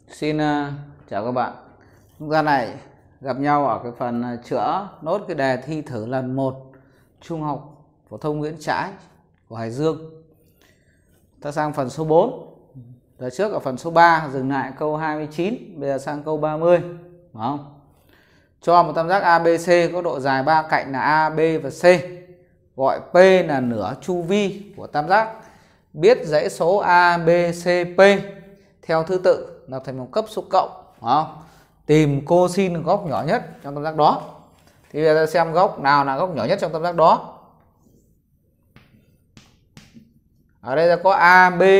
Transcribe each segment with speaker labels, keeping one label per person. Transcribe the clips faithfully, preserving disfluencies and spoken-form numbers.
Speaker 1: Xin uh, chào các bạn. Chúng ta này gặp nhau ở cái phần uh, chữa nốt cái đề thi thử lần một Trung học phổ thông Nguyễn Trãi của Hải Dương. Ta sang phần số bốn. Đợt trước ở phần số ba dừng lại câu hai mươi chín, bây giờ sang câu ba mươi, đúng không? Cho một tam giác a bê xê có độ dài ba cạnh là A, B và C. Gọi P là nửa chu vi của tam giác. Biết dãy số A, B, C, P theo thứ tự lập thành một cấp số cộng, đúng không? Tìm cosin góc nhỏ nhất trong tam giác đó. Thì bây giờ ta xem góc nào là góc nhỏ nhất trong tam giác đó. Ở đây ta có A, B,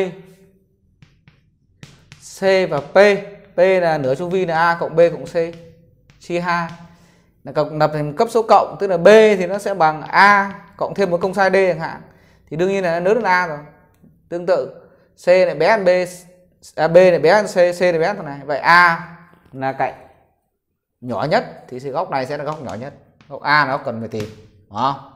Speaker 1: C và P. P là nửa chu vi là A cộng B cộng C chia hai. Là cộng lập thành cấp số cộng, tức là B thì nó sẽ bằng A cộng thêm một công sai D chẳng hạn. Thì đương nhiên là nó lớn hơn A rồi. Tương tự C lại bé hơn B, à, B này bé hơn C, C này bé hơn thằng này. Vậy A là cạnh nhỏ nhất thì góc này sẽ là góc nhỏ nhất. Góc A nó cần phải tìm, đúng không?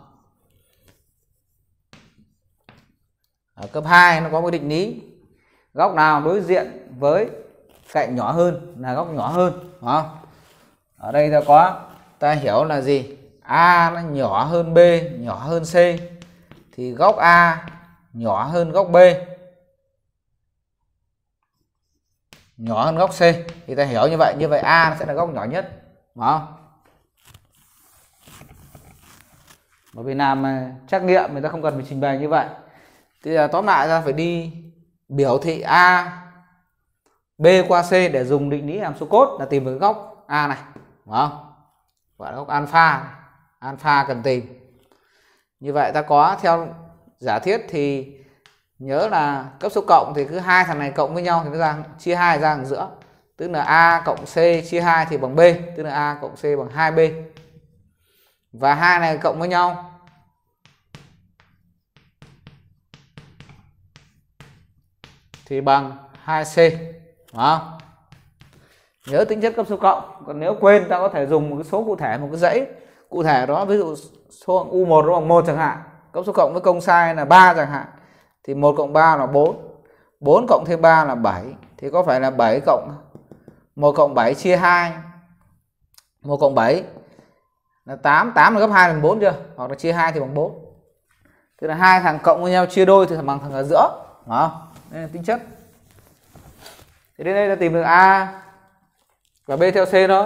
Speaker 1: Ở cấp hai nó có một định lý. Góc nào đối diện với cạnh nhỏ hơn là góc nhỏ hơn, đúng không? Ở đây ta có, ta hiểu là gì? A nó nhỏ hơn B, nhỏ hơn C thì góc A nhỏ hơn góc B, nhỏ hơn góc C. Thì ta hiểu như vậy, như vậy A nó sẽ là góc nhỏ nhất, đúng không? Bởi vì làm trắc nghiệm người ta không cần phải trình bày như vậy. Thì là tóm lại ra phải đi biểu thị A, B qua C để dùng định lý hàm số cốt là tìm được góc A này, đúng không? Gọi là góc alpha. Alpha cần tìm. Như vậy ta có theo giả thiết thì nhớ là cấp số cộng thì cứ hai thằng này cộng với nhau thì nó ra chia hai ra ở giữa. Tức là A cộng C chia hai thì bằng B, tức là A cộng C bằng hai B. Và hai này cộng với nhau thì bằng hai C, đúng không? Nhớ tính chất cấp số cộng. Còn nếu quên ta có thể dùng một cái số cụ thể, một cái dãy cụ thể đó, ví dụ số U một nó bằng một chẳng hạn, cấp số cộng với công sai là ba chẳng hạn, thì một cộng ba là bốn, bốn cộng thêm ba là bảy, thì có phải là bảy cộng một cộng bảy chia hai, một cộng bảy là tám, tám là gấp hai lần bốn chưa? Hoặc là chia hai thì bằng bốn. Tức là hai thằng cộng với nhau chia đôi thì bằng thằng ở giữa, đúng không? Đây là tính chất. Thì đến đây ta tìm được A và B theo C thôi.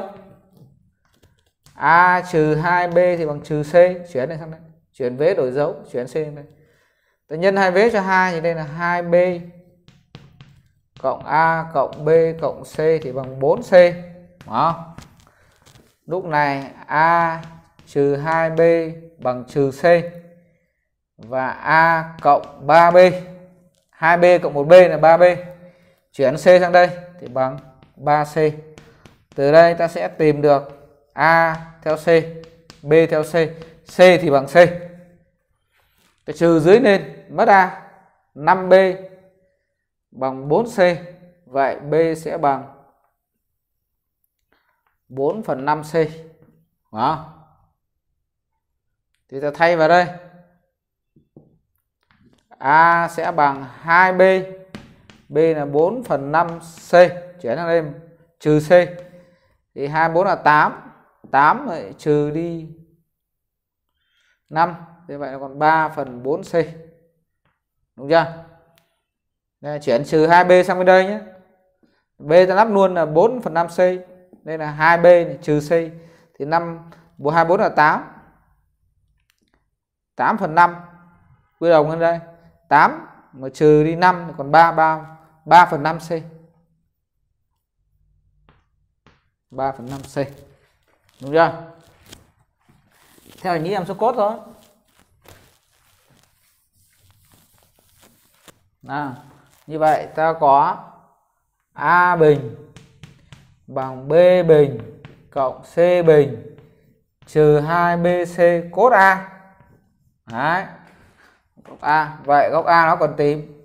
Speaker 1: A trừ hai B thì bằng trừ C, chuyển này sang đây, chuyển vế đổi dấu, chuyển C sang đây. Ta nhân hai vế cho hai thì đây là hai B cộng A cộng B cộng C thì bằng bốn C. Đó. Lúc này A trừ hai B bằng trừ C và A cộng ba B. hai B cộng một B là ba B. Chuyển C sang đây thì bằng ba C. Từ đây ta sẽ tìm được A theo C, B theo C, C thì bằng C. Ta trừ dưới lên mất A, năm B bằng bốn C. Vậy B sẽ bằng bốn phần năm C. Đó. Thì ta thay vào đây. A sẽ bằng hai B, B là bốn phần năm C, chuyển sang đây trừ C. Thì hai mươi bốn là tám, tám lại trừ đi năm, như vậy là còn ba phần bốn C. Đúng chưa? Đây, chuyển trừ hai B sang bên đây nhé. B ta lắp luôn là bốn phần năm C. Đây là hai B này, trừ C. Thì năm, hai mươi bốn là tám. tám phần năm. Quy đồng lên đây. tám mà trừ đi năm thì còn ba, ba, ba phần năm C. ba phần năm C. Đúng chưa? Theo định lý hàm số cốt thôi. Nào, như vậy ta có A bình bằng B bình cộng C bình trừ hai B C cốt A. Đấy. Góc A. Vậy góc A nó còn tìm.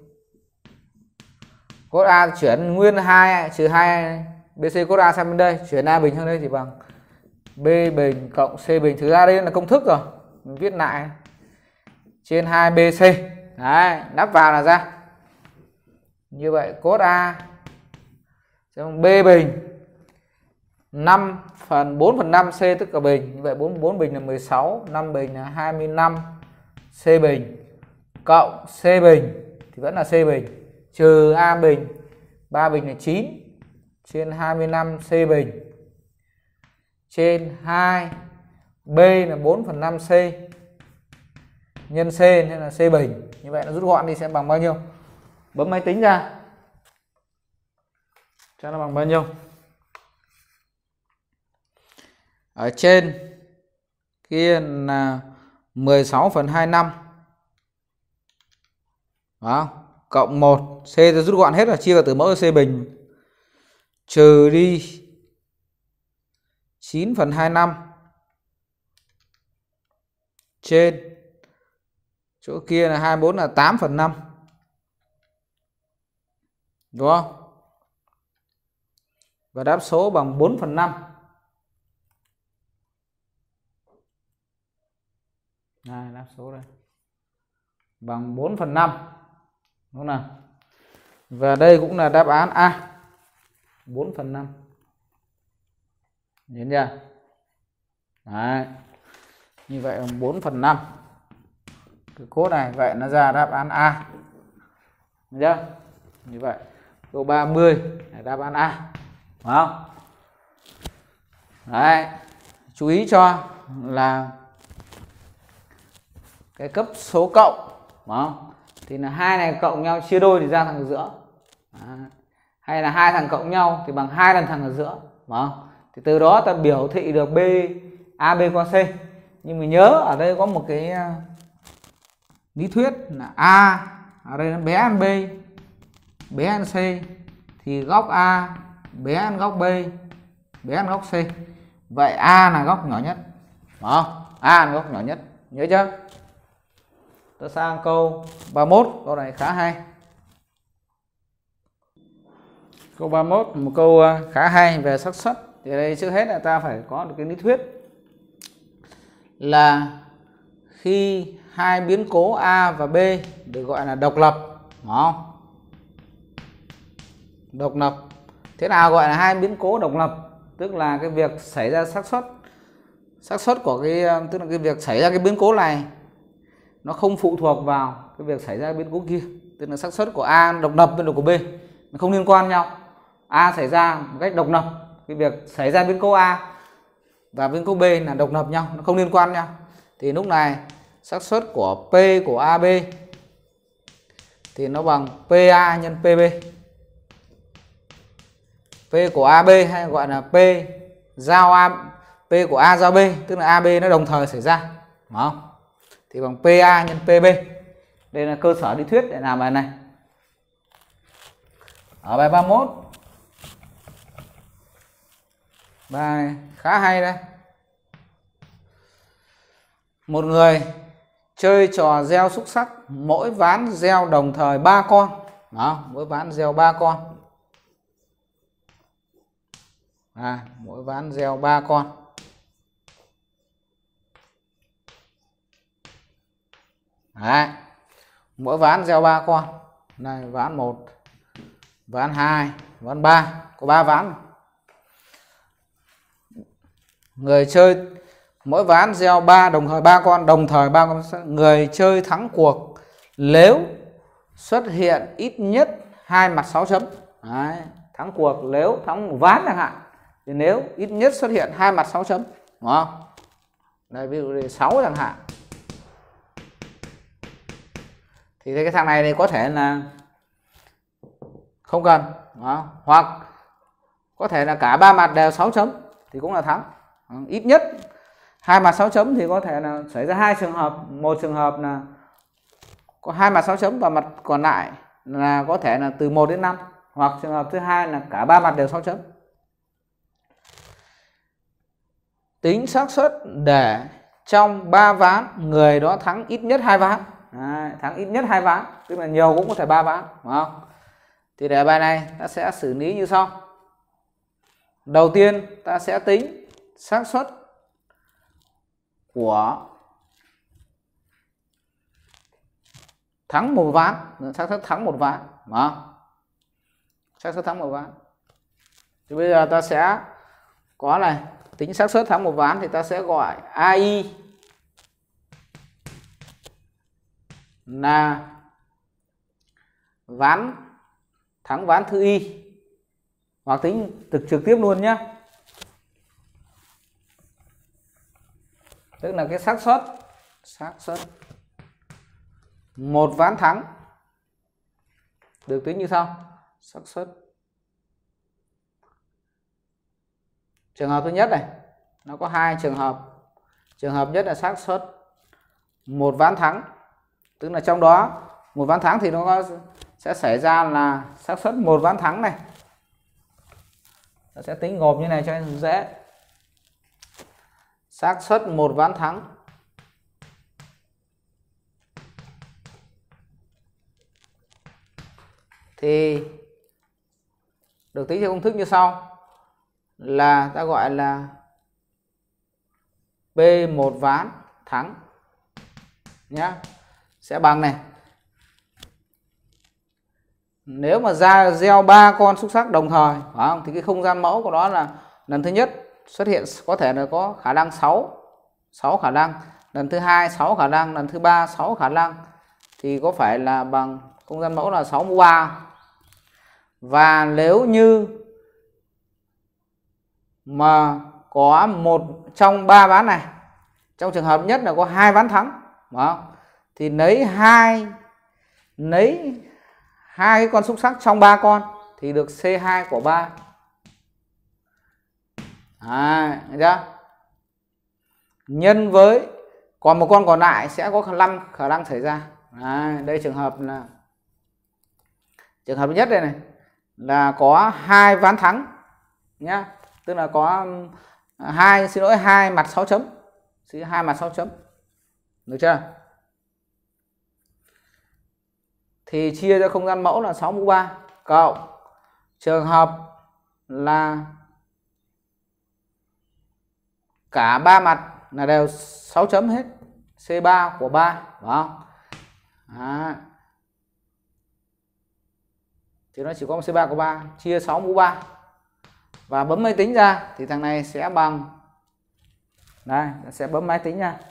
Speaker 1: Cốt A chuyển nguyên hai trừ hai B C cốt A sang bên đây, chuyển A bình sang đây thì bằng B bình cộng C bình. Thực ra đây là công thức rồi, mình viết lại trên hai B C. Đấy, đắp vào là ra. Như vậy cốt A sẽ bằng B bình năm phần bốn phần năm C tức là bình. Như vậy bốn bốn bình là mười sáu, năm bình là hai mươi lăm C bình cộng C bình thì vẫn là C bình trừ A bình, ba bình là chín trên hai mươi lăm C bình trên hai B là bốn phần năm C nhân C nên là C bình. Như vậy nó rút gọn đi sẽ bằng bao nhiêu? Bấm máy tính ra cho nó bằng bao nhiêu. Ở trên kia là mười sáu phần hai mươi lăm. Đó, cộng một, C tôi rút gọn hết là chia cả từ mẫu C bình, trừ đi chín phần hai mươi lăm trên chỗ kia là hai mươi bốn là tám phần năm. Đúng không? Và đáp số bằng bốn phần năm. Đây, đáp số đây. Bằng bốn phần năm. Đúng không nào? Và đây cũng là đáp án A. bốn phần năm. Nhìn chưa? Đấy. Như vậy bằng bốn phần năm. Cái cốt này vậy nó ra đáp án A. Được chưa? Như vậy câu ba mươi là đáp án A. Đúng không? Đấy. Chú ý cho là cái cấp số cộng, đúng không? Thì là hai này cộng nhau chia đôi thì ra thằng ở giữa. Đấy. Hay là hai thằng cộng nhau thì bằng hai lần thằng ở giữa, đúng không? Thì từ đó ta biểu thị được B A B qua C. Nhưng mà nhớ ở đây có một cái lý thuyết là A ở đây nó bé hơn B, bé hơn C thì góc A bé hơn góc B, bé hơn góc C. Vậy A là góc nhỏ nhất, đúng không? A là góc nhỏ nhất, nhớ chưa? Ta sang câu ba mươi mốt, câu này khá hay. Câu ba mươi mốt một câu khá hay về xác suất. Thì đây trước hết là ta phải có được cái lý thuyết là khi hai biến cố A và B được gọi là độc lập, đúng không? Độc lập. Thế nào gọi là hai biến cố độc lập? Tức là cái việc xảy ra xác suất xác suất của cái tức là cái việc xảy ra cái biến cố này nó không phụ thuộc vào cái việc xảy ra biến cố kia. Tức là xác suất của A độc lập với của B nó không liên quan nhau. A xảy ra một cách độc lập, cái việc xảy ra biến cố A và biến cố B là độc lập nhau, nó không liên quan nhau. Thì lúc này xác suất của P của a bê thì nó bằng pê a nhân pê bê. P của a bê hay gọi là P giao A, P của A giao B, tức là a bê nó đồng thời xảy ra, đúng không? Thì bằng pê a nhân pê bê. Đây là cơ sở lý thuyết để làm bài này. Ở bài ba mươi mốt, bài khá hay đây. Một người chơi trò gieo xúc xắc, mỗi ván gieo đồng thời ba con. Đó, mỗi ván gieo ba con. À, mỗi ván gieo ba con. Đấy. Mỗi ván gieo ba con. Này, ván một, ván hai, ván ba, có ba ván. Người chơi mỗi ván gieo ba đồng thời ba con, đồng thời ba con. Người chơi thắng cuộc nếu xuất hiện ít nhất hai mặt sáu chấm. Đấy, thắng cuộc nếu thắng một ván chẳng hạn, thì nếu ít nhất xuất hiện hai mặt sáu chấm, đúng không? Đây ví dụ sáu chẳng hạn. Thì cái thằng này thì có thể là không cần, đúng không? Hoặc có thể là cả ba mặt đều sáu chấm thì cũng là thắng. Ít nhất hai mặt sáu chấm thì có thể là xảy ra hai trường hợp. Một trường hợp là có hai mặt sáu chấm và mặt còn lại là có thể là từ một đến năm. Hoặc trường hợp thứ hai là cả ba mặt đều sáu chấm. Tính xác suất để trong ba ván người đó thắng ít nhất hai ván. Đấy, thắng ít nhất hai ván, tức là nhiều cũng có thể ba ván, đúng không? Thì để bài này ta sẽ xử lý như sau. Đầu tiên ta sẽ tính xác suất của thắng một ván, xác suất thắng một ván, đúng không? Xác suất thắng một ván. Thì bây giờ ta sẽ có này, tính xác suất thắng một ván thì ta sẽ gọi a i là ván thắng ván thứ y, hoặc tính thực trực tiếp luôn nhé. Tức là cái xác suất xác suất một ván thắng được tính như sau. Xác suất trường hợp thứ nhất này, nó có hai trường hợp. Trường hợp nhất là xác suất một ván thắng, tức là trong đó một ván thắng thì nó có, sẽ xảy ra là xác suất một ván thắng này. Nó sẽ tính gộp như này cho nên dễ. Xác suất một ván thắng thì được tính theo công thức như sau, là ta gọi là P một ván thắng nhá, sẽ bằng này. Nếu mà ra gieo ba con xúc xắc đồng thời, phải không? Thì cái không gian mẫu của đó là lần thứ nhất xuất hiện có thể là có khả năng sáu, sáu khả năng, lần thứ hai sáu khả năng, lần thứ ba sáu khả năng, thì có phải là bằng không gian mẫu là sáu mũ ba. Và nếu như mà có một trong ba ván này, trong trường hợp nhất là có hai ván thắng, phải không? Thì lấy hai lấy hai cái con xúc xắc trong ba con thì được xê hai của ba. À, thấy chưa? Nhân với còn một con còn lại sẽ có năm khả năng xảy ra. À, đây trường hợp là trường hợp thứ nhất đây này, là có hai ván thắng nhá, tức là có hai xin lỗi hai mặt sáu chấm, hai mặt sáu chấm, được chưa? Thì chia cho không gian mẫu là sáu mũ ba, cộng trường hợp là cả ba mặt là đều sáu chấm hết, xê ba của ba, phải không? Đó. Thì nó chỉ có một xê ba của ba, chia sáu mũ ba và bấm máy tính ra thì thằng này sẽ bằng, đây sẽ bấm máy tính nha,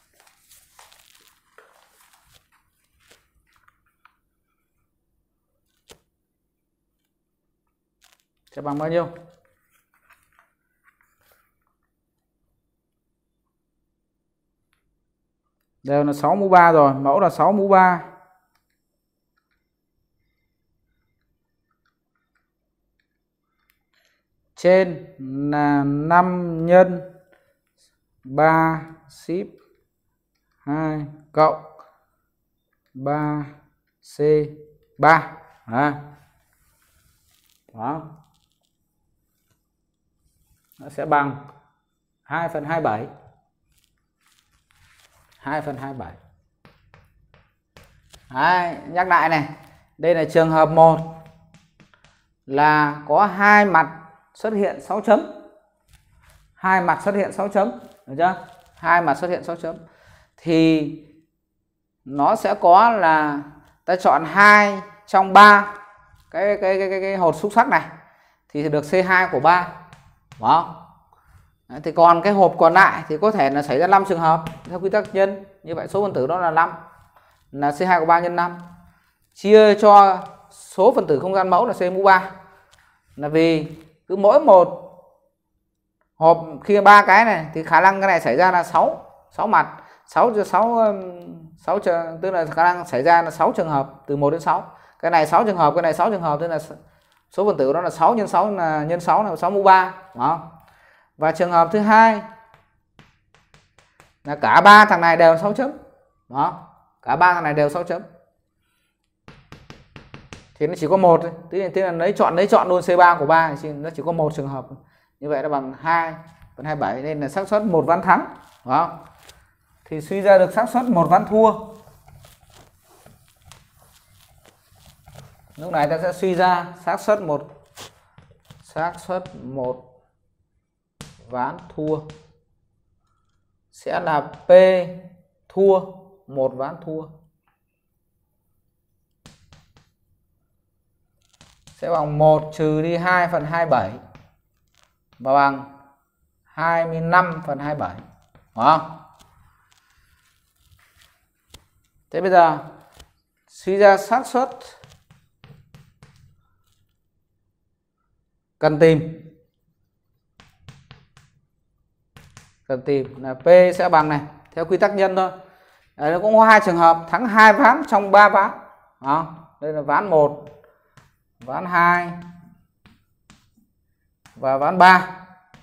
Speaker 1: sẽ bằng bao nhiêu? Đều là sáu mũ ba rồi, mẫu là sáu mũ ba. Trên là năm nhân ba ship hai cộng ba C ba. À. Đó. Nó sẽ bằng hai phần hai mươi bảy. hai phần hai mươi bảy. Đấy, nhắc lại này. Đây là trường hợp một là có hai mặt xuất hiện sáu chấm. Hai mặt xuất hiện sáu chấm, được chưa? Hai mặt xuất hiện sáu chấm thì nó sẽ có là ta chọn hai trong ba cái cái cái cái, cái hột xúc xắc này thì được xê hai của ba. Đó. Đấy, thì còn cái hộp còn lại thì có thể là xảy ra năm trường hợp theo quy tắc nhân. Như vậy số phân tử đó là năm, là xê hai của ba nhân năm, chia cho số phân tử không gian mẫu là C mũ ba. Là vì cứ mỗi một hộp khi ba cái này thì khả năng cái này xảy ra là sáu, sáu mặt, sáu cho sáu sáu tức là khả năng xảy ra là sáu trường hợp từ một đến sáu. Cái này sáu trường hợp, cái này sáu trường hợp, tức là số phân tử đó là sáu nhân sáu là nhân sáu là sáu mũ ba, đúng không? Và trường hợp thứ hai là cả ba thằng này đều sáu chấm. Đó, cả ba thằng này đều sáu chấm. Thì nó chỉ có một, tức là, tức là lấy chọn lấy chọn luôn xê ba của ba thì nó chỉ có một trường hợp. Như vậy nó bằng hai phần hai mươi bảy, nên là xác suất một ván thắng, đúng không? Thì suy ra được xác suất một ván thua. Lúc này ta sẽ suy ra xác suất một xác suất một ván thua sẽ là P thua một ván thua sẽ bằng một trừ đi hai phần hai mươi bảy và bằng hai mươi lăm phần hai mươi bảy. Đúng không? Thế bây giờ suy ra xác suất cần tìm cần tìm là P sẽ bằng này, theo quy tắc nhân thôi. Đấy, nó cũng có hai trường hợp thắng hai ván trong ba ván. Đó, đây là ván một, ván hai và ván ba.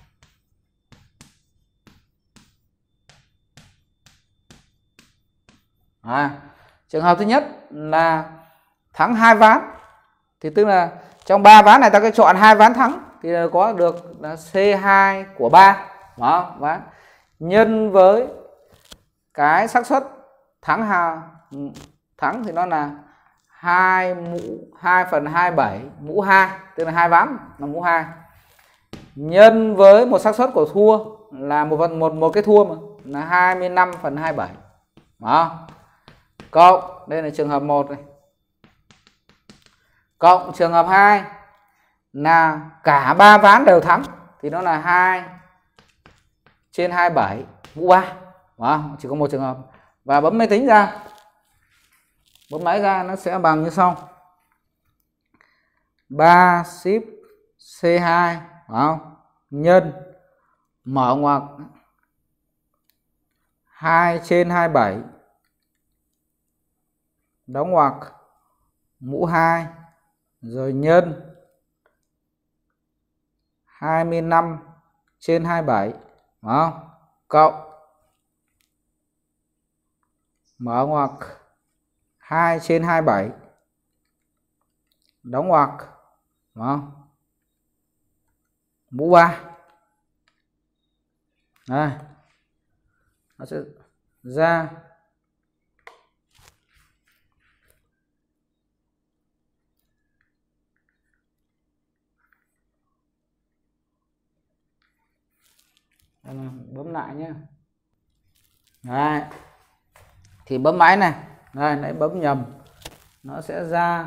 Speaker 1: À, trường hợp thứ nhất là thắng hai ván, thì tức là trong ba ván này ta cứ chọn hai ván thắng thì có được là C hai của ba. Đó, ván nhân với cái xác suất thắng hà, thắng thì nó là hai mũ hai phần hai mươi bảy mũ hai, tức là hai ván là mũ hai, nhân với một xác suất của thua là một phần một một cái thua mà là hai mươi lăm phần hai mươi bảy. Đó. Cộng, đây là trường hợp một này. Cộng trường hợp hai là cả ba ván đều thắng thì nó là hai trên hai mươi bảy mũ ba. Đó, chỉ có một trường hợp. Và bấm máy tính ra. Bấm máy ra nó sẽ bằng như sau. ba ship C hai, đó, nhân mở ngoặc hai trên hai mươi bảy đóng ngoặc mũ hai rồi nhân hai mươi lăm trên hai mươi bảy, đó, cộng mở ngoặc hai trên hai mươi bảy đóng ngoặc, đó, mũ ba. Đây, nó sẽ ra bấm lại nhé. Đấy, thì bấm máy này, đây nãy bấm nhầm, nó sẽ ra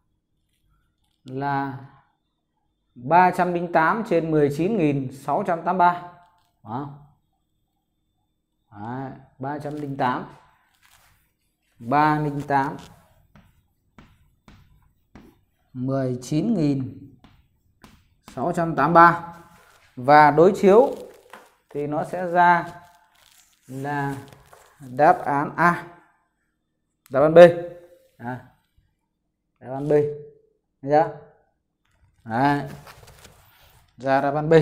Speaker 1: là ba trăm lẻ tám trên mười chín nghìn sáu trăm tám mươi ba. Đó. Đấy, ba trăm lẻ tám ba trăm lẻ tám mười chín nghìn sáu trăm tám mươi ba. Và đối chiếu thì nó sẽ ra là đáp án A, đáp án B. À, đáp án B. Thấy chưa? Đấy. Ra đáp án B.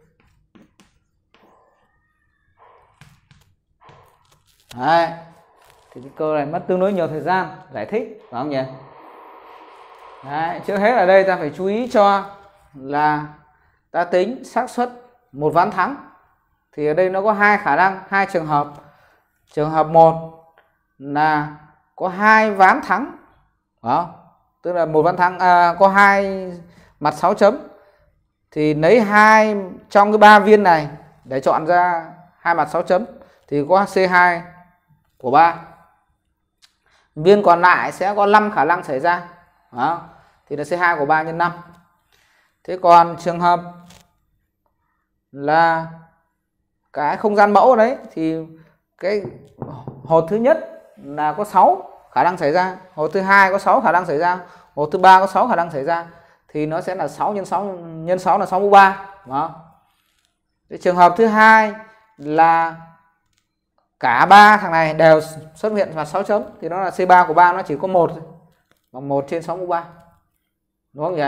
Speaker 1: Đấy. Thì cái câu này mất tương đối nhiều thời gian giải thích, phải không nhỉ? Đấy. Trước hết ở đây ta phải chú ý cho là ta tính xác suất một ván thắng. Thì ở đây nó có hai khả năng, hai trường hợp. Trường hợp một là có hai ván thắng. Đó. Tức là một ván thắng à, có hai mặt sáu chấm. Thì lấy hai trong cái ba viên này để chọn ra hai mặt sáu chấm thì có C hai của ba. Viên còn lại sẽ có năm khả năng xảy ra. Đó. Thì là C hai của ba nhân năm. Thế còn trường hợp là cái không gian mẫu đấy thì cái hột thứ nhất là có sáu khả năng xảy ra, hột thứ hai có sáu khả năng xảy ra, hột thứ ba có sáu khả năng xảy ra, thì nó sẽ là sáu nhân sáu nhân sáu là sáu mũ ba. Đó. Cái trường hợp thứ hai là cả ba thằng này đều xuất hiện vào sáu chấm thì nó là C ba của ba, nó chỉ có một bằng một trên sáu mũ ba. Đúng không nhỉ?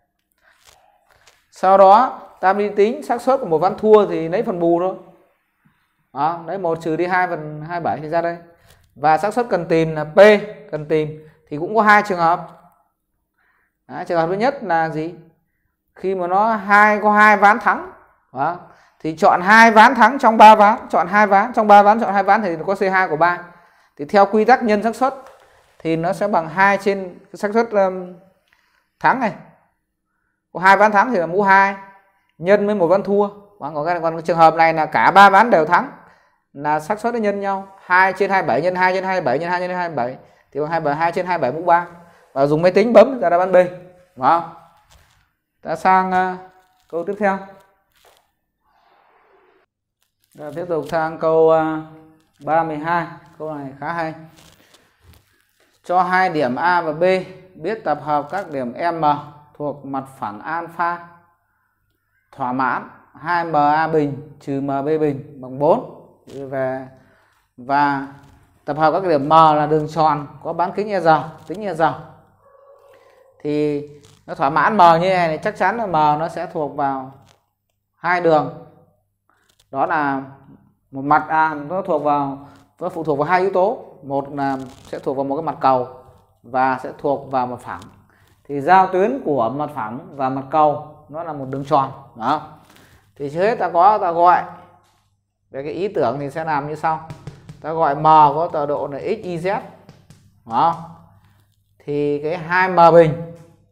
Speaker 1: Sau đó ta đi tính xác suất của một ván thua thì lấy phần bù thôi. Đó, lấy một trừ đi hai phần hai mươi bảy thì ra đây. Và xác suất cần tìm là P, cần tìm thì cũng có hai trường hợp. Đấy, trường hợp thứ nhất là gì? Khi mà nó hai có hai ván thắng. Đó, thì chọn hai ván thắng trong ba ván, chọn hai ván trong ba ván, chọn hai ván thì có C hai của ba. Thì theo quy tắc nhân xác suất thì nó sẽ bằng hai trên xác suất um, thắng này. Có hai ván thắng thì là mũ hai nhân với một ván thua. Còn cái, còn cái trường hợp này là cả ba ván đều thắng là xác suất nó nhân nhau, hai trên hai mươi bảy nhân hai trên hai mươi bảy nhân hai nhân hai mươi bảy thì bằng hai mươi bảy, hai trên hai mươi bảy mũ ba. Và dùng máy tính bấm ra đáp án B. Đúng không? Ta sang uh, câu tiếp theo. Rồi tiếp tục sang câu uh, ba mươi hai. Câu này khá hay. Cho hai điểm A và B biết tập hợp các điểm M thuộc mặt phẳng alpha thỏa mãn hai M A bình trừ M B bình bằng bốn. Về và tập hợp các điểm M là đường tròn có bán kính E giờ, tính E giờ. Thì nó thỏa mãn M như này, này chắc chắn là M nó sẽ thuộc vào hai đường. Đó là một mặt à, nó thuộc vào nó phụ thuộc vào hai yếu tố. Một là sẽ thuộc vào một cái mặt cầu và sẽ thuộc vào mặt phẳng. Thì giao tuyến của mặt phẳng và mặt cầu nó là một đường tròn. Đó. Thì trước hết ta có ta gọi về cái ý tưởng thì sẽ làm như sau. Ta gọi M có tọa độ là x, y, z. Đó. Thì cái hai M bình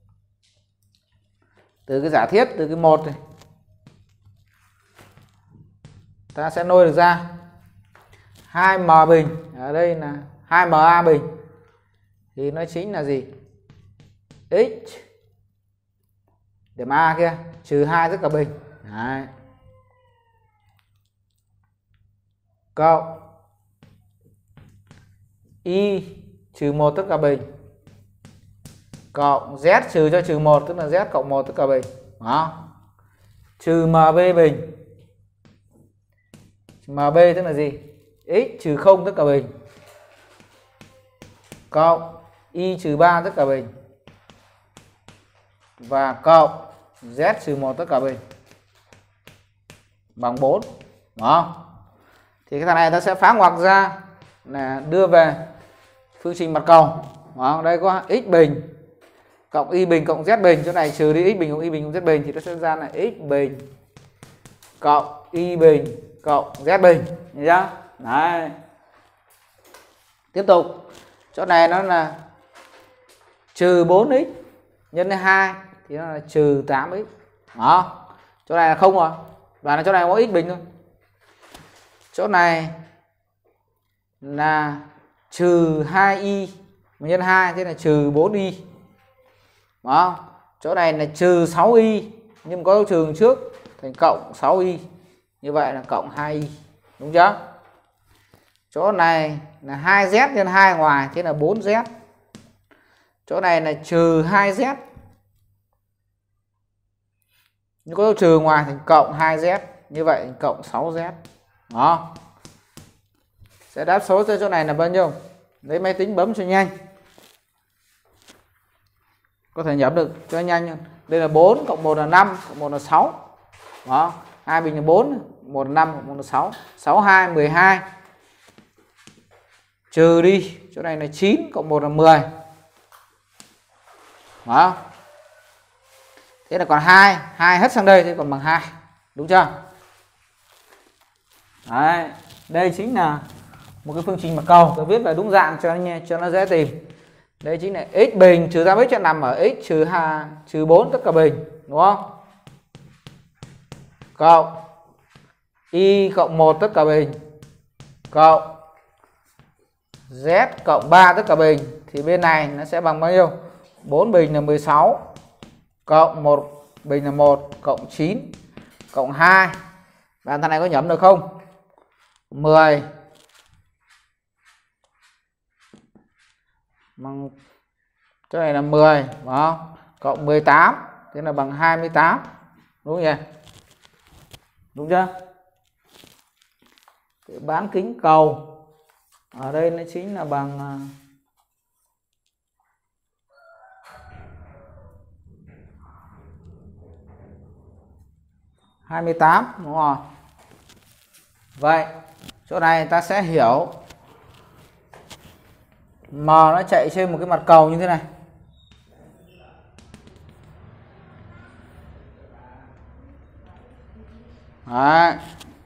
Speaker 1: từ cái giả thiết từ cái một này ta sẽ nôi được ra hai M bình, ở đây là hai M A bình thì nó chính là gì? X điểm A kia trừ hai tất cả bình. Đấy. Cộng y trừ một tất cả bình cộng z trừ cho trừ một tức là z cộng một tất cả bình. Đó. Trừ M B bình. M B tức là gì? X trừ không tất cả bình cộng y trừ ba tất cả bình và cộng z trừ một tất cả bình bằng bốn. Đó. Thì cái thằng này ta sẽ phá ngoặc ra là đưa về phương trình mặt cầu. Đó. Đây có x bình cộng y bình cộng z bình, chỗ này trừ đi x bình cộng y bình cộng z bình thì nó sẽ ra là x bình cộng y bình cộng z bình. Nhìn chưa? Đấy. Tiếp tục chỗ này nó là trừ bốn x nhân với hai thì nó là trừ tám x. Đó. Chỗ này là không rồi. Và là chỗ này có x bình thôi. Chỗ này là trừ hai y nhân hai thế là trừ bốn y. Đó. Chỗ này là trừ sáu y nhưng có dấu trừ trước thành cộng sáu y. Như vậy là cộng hai y. Đúng chưa? Chỗ này là hai z nhân hai ngoài thế là bốn z. Chỗ này là trừ hai z nhưng có dấu trừ ngoài thành cộng hai z. Như vậy cộng sáu z. Đó. Sẽ đáp số cho chỗ này là bao nhiêu? Lấy máy tính bấm cho nhanh. Có thể nhẩm được cho nhanh. Đây là bốn cộng một là năm cộng một là sáu. Đó. hai bình là bốn, một là năm cộng một là sáu. sáu, hai, mười hai. Trừ đi. Chỗ này là chín cộng một là mười. Đó. Thế là còn hai. hai hết sang đây thì còn bằng hai. Đúng chưa? Đấy. Đây chính là một cái phương trình mặt cầu. Tôi viết về đúng dạng cho nó, cho nó dễ tìm. Đây chính là x bình trừ tám x sẽ nằm ở x trừ hai trừ bốn tất cả bình. Đúng không? Cộng y cộng một tất cả bình cộng z cộng ba tất cả bình. Thì bên này nó sẽ bằng bao nhiêu? bốn bình là mười sáu cộng một bình là một cộng chín cộng hai. Bạn thằng này có nhẩm được không? mười bằng cái này là mười, đúng không? Cộng mười tám thế là bằng hai mươi tám. Đúng không nhỉ? Đúng chưa? Cái bán kính cầu ở đây nó chính là bằng hai mươi tám, đúng không? Vậy chỗ này ta sẽ hiểu M nó chạy trên một cái mặt cầu như thế này. Đấy.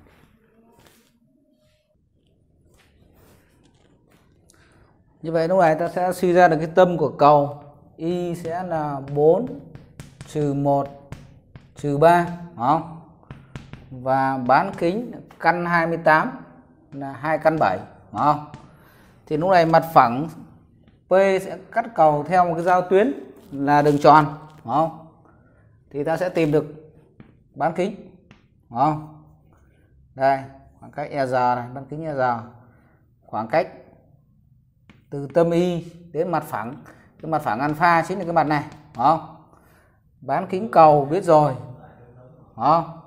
Speaker 1: Như vậy lúc này ta sẽ suy ra được cái tâm của cầu. Y sẽ là bốn trừ một trừ ba, đúng không? Và bán kính căn hai mươi tám là hai căn bảy, đúng không? Thì lúc này mặt phẳng P sẽ cắt cầu theo một cái giao tuyến là đường tròn, đúng không? Thì ta sẽ tìm được bán kính, đúng không? Đây, khoảng cách e rờ này, bán kính e rờ, khoảng cách từ tâm y đến mặt phẳng, cái mặt phẳng alpha chính là cái mặt này, đúng không? Bán kính cầu biết rồi, đúng không?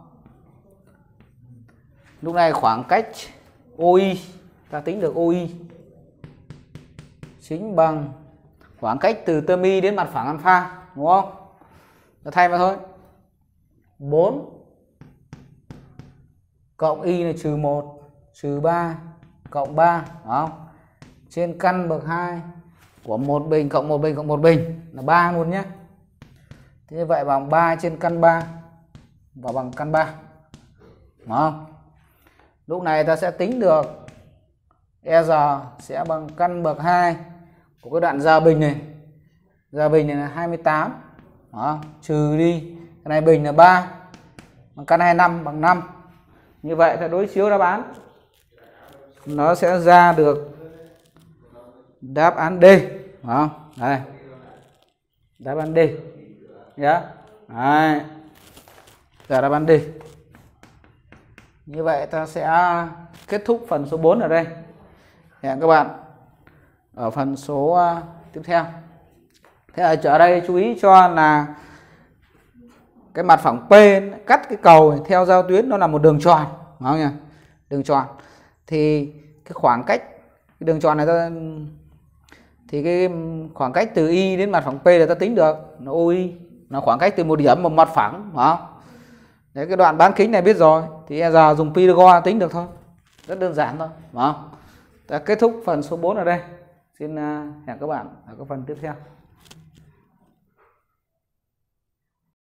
Speaker 1: Lúc này khoảng cách o i, ta tính được o i chính bằng khoảng cách từ tâm y đến mặt phẳng alpha, đúng không? Ta thay vào thôi. bốn cộng y là trừ một trừ ba cộng ba, đúng không? Trên căn bậc hai của một bình cộng một bình cộng một bình là ba luôn nhé. Thế như vậy bằng ba trên căn ba và bằng căn ba, đúng không? Lúc này ta sẽ tính được e rờ sẽ bằng căn bậc hai của cái đoạn ra bình này. Ra bình này là hai mươi tám, đó, trừ đi cái này bình là ba, bằng căn hai mươi lăm bằng năm. Như vậy ta đối chiếu đáp án, nó sẽ ra được đáp án D, đúng không? Đây, đáp án D nhá. Đấy, ra đáp án D. Như vậy ta sẽ kết thúc phần số bốn ở đây. Hẹn các bạn ở phần số uh, tiếp theo. Thế ở ở đây chú ý cho là cái mặt phẳng P cắt cái cầu này, theo giao tuyến nó là một đường tròn, đúng không nhỉ? Đường tròn. Thì cái khoảng cách cái đường tròn này ta thì cái khoảng cách từ y đến mặt phẳng P là ta tính được, nó o i, nó khoảng cách từ một điểm một mặt phẳng, đúng không? Đấy, cái đoạn bán kính này biết rồi thì e rờ dùng Pythagore tính được thôi, rất đơn giản thôi, đúng không? Ta kết thúc phần số bốn ở đây. Xin hẹn các bạn ở các phần tiếp theo.